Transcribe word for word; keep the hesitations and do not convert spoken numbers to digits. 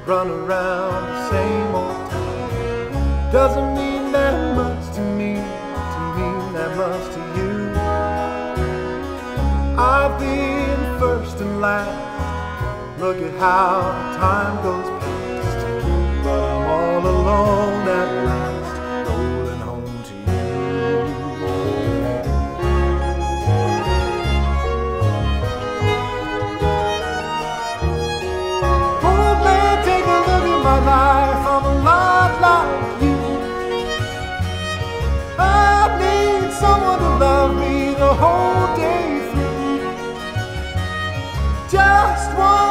run around the same old town. Doesn't mean that much to me, to mean that much to you. I've been first and last, look at how time goes past, but I'm all alone at last, rolling home to you. Old man, take a look at my life, I'm a lot like you. I need someone to love me the whole day through. Just one